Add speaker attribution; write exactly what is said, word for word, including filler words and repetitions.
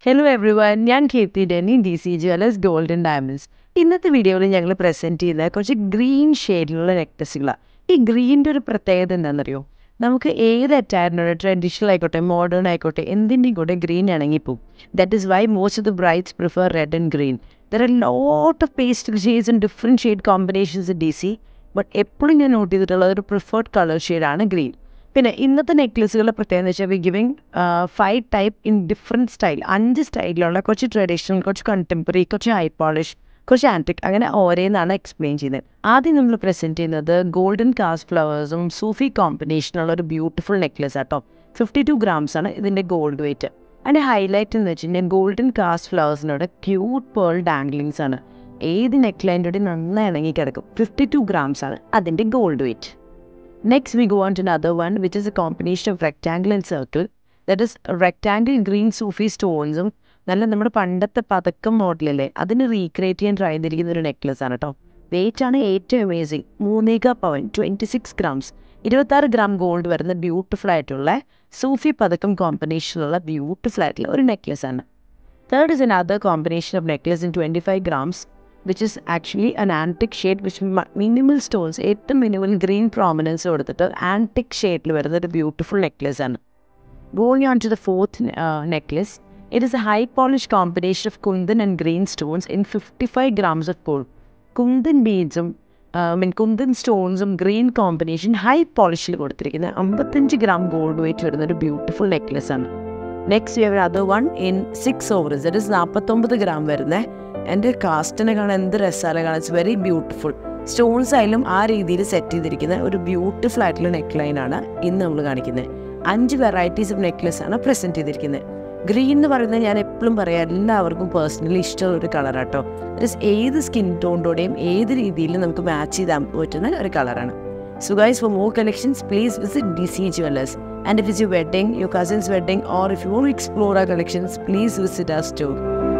Speaker 1: Hello everyone, ഞാൻ Keerthi Denny D C jewellers golden diamonds. ഇന്നത്തെ വീഡിയോയിൽ ഞങ്ങൾ പ്രസൻറ്റ് ചെയ്യുന്ന കുറച്ച് ഗ്രീൻ ഷെയ്ഡിലുള്ള നെക്ലസുകളാണ്. ഈ ഗ്രീൻ്റെ ഒരു പ്രത്യേകത എന്താണെന്നറിയോ? നമുക്ക് ഏത് അറ്റയറിനോട് ട്രഡീഷണൽ ആയിക്കോട്ടെ മോഡേൺ ആയിക്കോട്ടെ എന്തിൻ്റെയും കൂടെ ഗ്രീൻ ഇണങ്ങിപ്പോവും. That is why most of the brides prefer red and green. There are lot of pastel shades and different shade combinations in D C, but എപ്പോഴും ഞാൻ നോട്ട് ചെയ്തിട്ടുള്ള ഒരു പ്രിഫേർഡ് കളർ ഷെയ്ഡാണ് ഗ്രീൻ. പിന്നെ ഇന്നത്തെ നെക്ലസുകളുടെ പ്രത്യേകത എന്ന് വെച്ചാൽ we giving five type in different style, അഞ്ച് സ്റ്റൈലിലുള്ള കുറച്ച് ട്രഡീഷണൽ, കുറച്ച് കണ്ടംപററി, കുറച്ച് ഹൈ പോളിഷ്, കുറച്ച് ആൻറ്റിക്, അങ്ങനെ ഓരോന്നാണ് എക്സ്പ്ലെയിൻ ചെയ്യുന്നത്. ആദ്യം നമ്മൾ പ്രസൻറ്റ് ചെയ്യുന്നത് ഗോൾഡൻ കാസ്റ്റ് ഫ്ലവേഴ്സും സൂഫി കോമ്പിനേഷനുള്ള ഒരു ബ്യൂട്ടിഫുൾ നെക്ലസ് ആട്ടോ. ഫിഫ്റ്റി ടു ഗ്രാംസ് ആണ് ഇതിൻ്റെ ഗോൾഡ് വെയ്റ്റ്. അതിൻ്റെ ഹൈലൈറ്റ് എന്ന് വെച്ച് കഴിഞ്ഞാൽ ഗോൾഡൻ കാസ്റ്റ് ഫ്ലവേഴ്സിനോട് ക്യൂട്ട് പേൾ ഡാംഗ്ലിങ്സ് ആണ്. ഏത് നെക്ലൈൻ്റെ നന്നായി ഇണങ്ങി കിടക്കും. ഫിഫ്റ്റി ടു ഗ്രാംസ് ആണ് അതിൻ്റെ gold weight. Next we go on to another one, which is a combination of rectangle and circle. That is rectangle green Sufi stones ഉം നല്ല നമ്മുടെ പണ്ടത്തെ പതക്കം മോഡലല്ലേ അതിന് റീക്രിയേറ്റ് ചെയ്യാൻ ട്രൈ ചെയ്തിരിക്കുന്ന ഒരു നെക്ലസ് ആണ് കേട്ടോ. വെയിറ്റ് ആണ് ഏറ്റവും അമേസിങ്, മൂന്നേക പവൻ, ട്വൻറ്റി സിക്സ് ഗ്രാംസ്, ഇരുപത്താറ് ഗ്രാം ഗോൾഡ് വരുന്ന ബ്യൂട്ടിഫുൾ ആയിട്ടുള്ള സൂഫി പതക്കം കോമ്പിനേഷനുള്ള ബ്യൂട്ടിഫുൾ ആയിട്ടുള്ള ഒരു നെക്ലസ് ആണ്. Third is another combination of necklace in twenty-five grams, which is actually an antique shade which minimal stones, ഏറ്റവും മിനിമൽ ഗ്രീൻ പ്രോമിനൻസ് കൊടുത്തിട്ട് ആൻറ്റിക് ഷെയ്ഡിൽ വരുന്ന ഒരു ബ്യൂട്ടിഫുൾ നെക്ലസ് ആണ്. Going on to the fourth uh, necklace, it is a high polished combination of kundan and green stones in fifty-five grams of gold. Kundan beads ഉം I mean Kundan സ്റ്റോൺസും green combination high പോളിഷിൽ കൊടുത്തിരിക്കുന്ന അമ്പത്തഞ്ച് gram gold weight വരുന്ന ഒരു beautiful necklace ആണ്. Next we have other one in six overs, that is നാൽപ്പത്തൊമ്പത് gram വരുന്ന. എൻ്റെ കാസ്റ്റിനെ കാണാൻ എന്ത് രസമാണ് കാണാൻ, ഇറ്റ്സ് വെരി ബ്യൂട്ടിഫുൾ. സ്റ്റോൺസ് ആയാലും ആ രീതിയിൽ സെറ്റ് ചെയ്തിരിക്കുന്ന ഒരു ബ്യൂട്ടിഫുൾ ആയിട്ടുള്ള നെക്ക് ലൈനാണ് ഇന്ന് നമ്മൾ കാണിക്കുന്നത്. അഞ്ച് വെറൈറ്റീസ് ഓഫ് നെക്ലസ് ആണ് പ്രസൻറ്റ് ചെയ്തിരിക്കുന്നത്. ഗ്രീൻ എന്ന് പറയുന്നത് ഞാൻ എപ്പോഴും പറയാം എല്ലാവർക്കും പേഴ്സണലി ഇഷ്ടമുള്ള ഒരു കളറാട്ടോ. ഇറ്റ്സ് ഏത് സ്കിൻ ടോണിൻ്റെയും ഏത് രീതിയിലും നമുക്ക് മാച്ച് ചെയ്താൽ പറ്റുന്ന ഒരു കളറാണ്. So guys, for more collections, please visit D C Jewellers. And if it's your wedding, your cousin's wedding, or if you want to explore our collections, please visit us too.